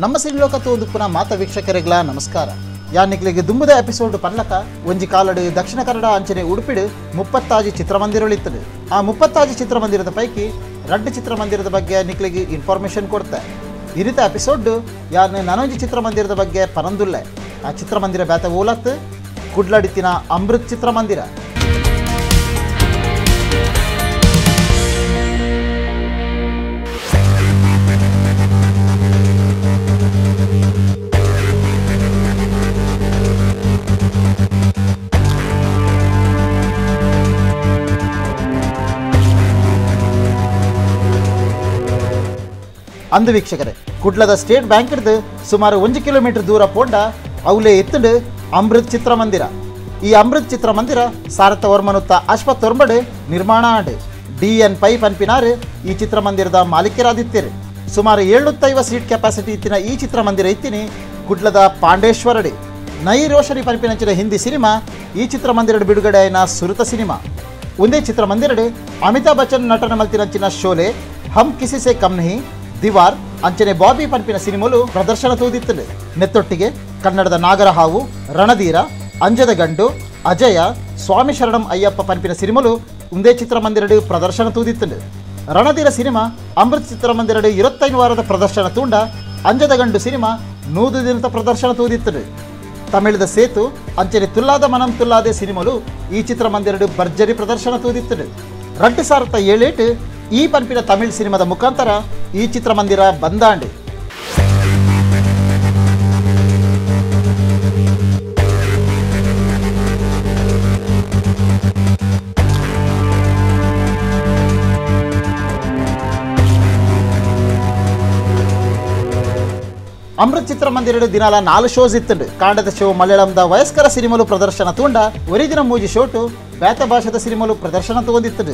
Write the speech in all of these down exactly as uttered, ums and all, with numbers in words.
ನಮ್ಮ ಸಿರಿಲೋಕತ್ತು ಒಂದು ಪುನಃ ಮಾತ ವೀಕ್ಷಕರಿಗಳ ನಮಸ್ಕಾರ. ಯಾನಿಕ್ಲಿಗೆ ದುಂಬುದ ಎಪಿಸೋಡ್ ಪರ್ಲಕ ಒಂಜಿ ಕಾಲಡು ದಕ್ಷಿಣ ಕನ್ನಡ ಅಂಚನೆ ಉಡುಪಿಡು ಮುಪ್ಪತ್ತಾಜಿ ಚಿತ್ರಮಂದಿರಗಳಿತ್ತದು. ಆ ಮುಪ್ಪತ್ತಾಜಿ ಚಿತ್ರಮಂದಿರದ ಪೈಕಿ ರಡ್ಡು ಚಿತ್ರಮಂದಿರದ ಬಗ್ಗೆ ನಿಕ್ಲಿಗೆ ಇನ್ಫಾರ್ಮೇಷನ್ ಕೊಡ್ತೆ. ಇರಿತ ಎಪಿಸೋಡ್ ಯಾನು ನನೊಂಜಿ ಚಿತ್ರಮಂದಿರದ ಬಗ್ಗೆ ಪರಂದುಲ್ಲೆ. ಆ ಚಿತ್ರಮಂದಿರ ಬ್ಯಾತ ಓಲತ್ ಕುಡ್ಲಡಿತಿನ ಅಮೃತ್ ಚಿತ್ರಮಂದಿರ. ಅಂದು ವೀಕ್ಷಕರೇ, ಕುಡ್ಲದ ಸ್ಟೇಟ್ ಬ್ಯಾಂಕ್ ಹಿಡಿದು ಸುಮಾರು ಒಂದು ಕಿಲೋಮೀಟರ್ ದೂರ ಪೋಂಡ ಅವಲೇ ಎತ್ತುಂಡು ಅಮೃತ್ ಚಿತ್ರಮಂದಿರ. ಈ ಅಮೃತ್ ಚಿತ್ರಮಂದಿರ ಸಾರಥ ವರ್ಮನುತ್ತ ಅಶ್ವತ್ತೊರ್ಬಡು ನಿರ್ಮಾಣ ಆಡು ಡಿ ಎನ್ ಪೈ ಪನ್ಪಿನಾರು ಈ ಚಿತ್ರಮಂದಿರದ ಮಾಲೀಕರಾದಿತ್ತೇರು. ಸುಮಾರು ಏಳ್ನೂತ್ತೈವ ಸೀಟ್ ಕೆಪಾಸಿಟಿ ಇತ್ತಿನ ಈ ಚಿತ್ರಮಂದಿರ ಇತ್ತಿನಿ ಕುಡ್ಲದ ಪಾಂಡೇಶ್ವರಡಿ. ನೈ ರೋಷನಿ ಪನ್ಪಿನಂಚಿನ ಹಿಂದಿ ಸಿನಿಮಾ ಈ ಚಿತ್ರಮಂದಿರಡು ಬಿಡುಗಡೆ ಆಯ್ನ ಸುರುತ ಸಿನಿಮಾ. ಒಂದೇ ಚಿತ್ರಮಂದಿರಡು ಅಮಿತಾಬ್ ಬಚ್ಚನ್ ನಟನ ಮಲ್ತಿನಂಚಿನ ಶೋಲೆ, ಹಮ್ ಕಿಸಿ ಸೆ ಕಮ್ ನಹಿ, ದಿವಾರ್ ಅಂಚನೆ ಬಾಬಿ ಪನ್ಪಿನ ಸಿನಿಮಾಲು ಪ್ರದರ್ಶನ ತೂದಿತ್ತಲು. ನೆತ್ತೊಟ್ಟಿಗೆ ಕನ್ನಡದ ನಾಗರಹಾವು, ರಣಧೀರ, ಅಂಜದ ಗಂಡು, ಅಜಯ, ಸ್ವಾಮಿ ಶರಣಂ ಅಯ್ಯಪ್ಪ ಪನ್ಪಿನ ಸಿನಿಮಾಲು ಒಂದೇ ಚಿತ್ರಮಂದಿರಡು ಪ್ರದರ್ಶನ ತೂದಿತ್ತಲು. ರಣಧೀರ ಸಿನಿಮಾ ಅಮೃತ್ ಚಿತ್ರಮಂದಿರಡು ಇರುತ್ತೈದು ವಾರದ ಪ್ರದರ್ಶನ ತೂಂಡ. ಅಂಜದ ಗಂಡು ಸಿನಿಮಾ ನೂದು ದಿನದ ಪ್ರದರ್ಶನ ತೂದಿತ್ತಲು. ತಮಿಳದ ಸೇತು ಅಂಚನೆ ತುಲ್ಲಾದ ಮನಂ ತುಲ್ಲಾದೆ ಸಿನಿಮಾಲು ಈ ಚಿತ್ರಮಂದಿರಡು ಭರ್ಜರಿ ಪ್ರದರ್ಶನ ತೂದಿತ್ತಲು. ರಡ್ಡು ಸಾವಿರದ ಏಳೇಟು ಈ ಪನ್ಪಿನ ತಮಿಳ್ ಸಿನಿಮಾದ ಮುಖಾಂತರ ಈ ಚಿತ್ರಮಂದಿರ ಬಂದಾಂಡು. ಅಮೃತ್ ಚಿತ್ರಮಂದಿರಡು ದಿನಾಲ ನಾಲ್ಕು ಶೋಸ್ ಇತ್ತುಂಡು. ಕಾಂಡದ ಶೋ ಮಲಯಾಳಂದ ವಯಸ್ಕರ ಸಿನಿಮಾಲು ಪ್ರದರ್ಶನ ತೂಂಡ. ಒರಿಜಿನ ಮೂಜಿ ಶೋಟು ಬ್ಯಾತ ಭಾಷೆದ ಸಿನಿಮಾಲು ಪ್ರದರ್ಶನ ತಗೊಂಡಿತ್ತು.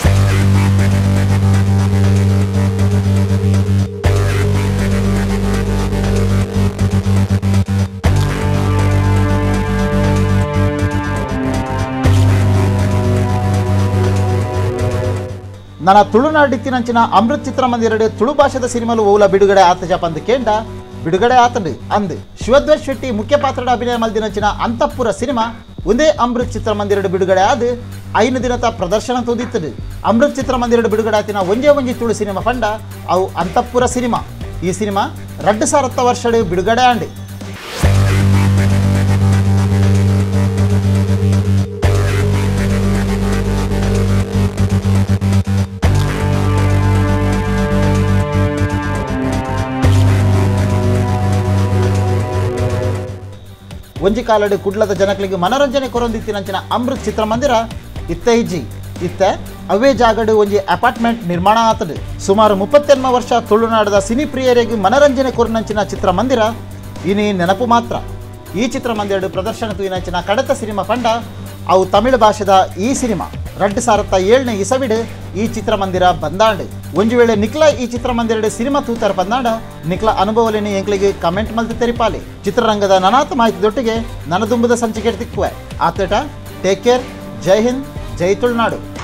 ನನ್ನ ತುಳುನಾಡಿತ್ತಿನಂಚಿನ ಅಮೃತ್ ಚಿತ್ರಮಂದಿರಡು ತುಳು ಭಾಷೆದ ಸಿನಿಮಾಲು ಓಲ ಬಿಡುಗಡೆ ಆತ ಪಂದು ಕೇಂಡ ಬಿಡುಗಡೆ ಆತಂಡು. ಅಂದು ಶಿವಧ್ವಜ್ ಶೆಟ್ಟಿ ಮುಖ್ಯ ಪಾತ್ರದ ಅಭಿನಯ ಮಲ್ದಿನಂಚಿನ ಅಂತಃಪುರ ಸಿನಿಮಾ ಒಂದೇ ಅಮೃತ್ ಚಿತ್ರಮಂದಿರಡು ಬಿಡುಗಡೆ ಆದು ಐದು ದಿನದ ಪ್ರದರ್ಶನ ತೋದಿತ್ತದು. ಅಮೃತ್ ಚಿತ್ರಮಂದಿರಡು ಬಿಡುಗಡೆ ಆತಿನ ಒಂಜೇ ಒಂಜಿ ತುಳು ಸಿನಿಮಾ ಫಂಡ ಅವು ಅಂತಃಪುರ ಸಿನಿಮಾ. ಈ ಸಿನಿಮಾ ರಡ್ಡು ಸಾವಿರದ ವರ್ಷಡು ಬಿಡುಗಡೆ ಆಂಡು. ಒಂಜಿ ಕಾಲಡು ಕುಡ್ಲದ ಜನಕ್ಲಿಗೆ ಮನೋರಂಜನೆ ಕೊರೊಂದಿತ್ತಿನಂಚಿನ ಅಮೃತ್ ಚಿತ್ರಮಂದಿರ ಇತ್ತ ಇಜ್ಜಿ ಇತ್ತ ಅವೇ ಜಾಗಡು ಒಂಜಿ ಅಪಾರ್ಟ್ಮೆಂಟ್ ನಿರ್ಮಾಣ ಆತದು. ಸುಮಾರು ಮುಪ್ಪತ್ತೆನ್ಮ ವರ್ಷ ತುಳುನಾಡದ ಸಿನಿ ಪ್ರಿಯರಿಗೆ ಮನೋರಂಜನೆ ಕೊರನಂಚಿನ ಚಿತ್ರಮಂದಿರ ಇನಿ ನೆನಪು ಮಾತ್ರ. ಈ ಚಿತ್ರಮಂದಿರಡು ಪ್ರದರ್ಶನ ತೂಯಿನಂಚಿನ ಕಡತ ಸಿನಿಮಾ ಪಂಡ ಅವು ತಮಿಳು ಭಾಷೆದ ಈ ಸಿನಿಮಾ ರಡ್ಡು ಸಾವಿರದ ಏಳನೇ ಇಸವಿಡು ಈ ಚಿತ್ರಮಂದಿರ ಬಂದಾಂಡು. ಒಂದು ವೇಳೆ ನಿಕ್ಲ ಈ ಚಿತ್ರಮಂದಿರಡು ಸಿನಿಮಾ ತೂತಾರ ಬಂದಾಂಡ ನಿಕ್ಲ ಅನುಭವಲೇನಿ ಎಂಕ್ಲಿಗೆ ಕಮೆಂಟ್ ಮಲ್ತು ತೆರಿಪಾಲಿ. ಚಿತ್ರರಂಗದ ನನಾತ ಮಾಹಿತಿದೊಟ್ಟಿಗೆ ನನದುಂಬದ ಸಂಚಿಕೆ ತಿಕ್ಕುವೆ. ಆತೇಟ ಟೇಕ್ ಕೇರ್. ಜೈ ಹಿಂದ್, ಜೈ ತುಳುನಾಡು.